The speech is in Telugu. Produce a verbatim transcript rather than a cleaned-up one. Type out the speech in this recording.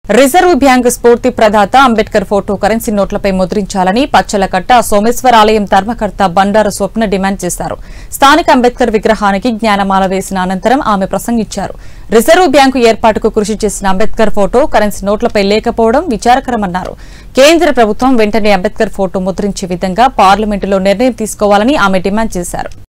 రిజర్వ్ బ్యాంకు స్ఫూర్తి ప్రదాత అంబేద్కర్ ఫోటో కరెన్సీ నోట్లపై ముద్రించాలని పచ్చలకట్ట సోమేశ్వర ఆలయం ధర్మకర్త బండారు స్వప్న డిమాండ్ చేశారు. స్థానిక అంబేద్కర్ విగ్రహానికి జ్ఞానమాల వేసిన అనంతరం ఆమె ప్రసంగించారు. రిజర్వ్ బ్యాంకు ఏర్పాటుకు కృషి చేసిన అంబేద్కర్ ఫోటో కరెన్సీ నోట్లపై లేకపోవడం విచారకరమన్నారు. కేంద్ర ప్రభుత్వం వెంటనే అంబేద్కర్ ఫోటో ముద్రించే విధంగా పార్లమెంటులో నిర్ణయం తీసుకోవాలని ఆమె డిమాండ్ చేశారు.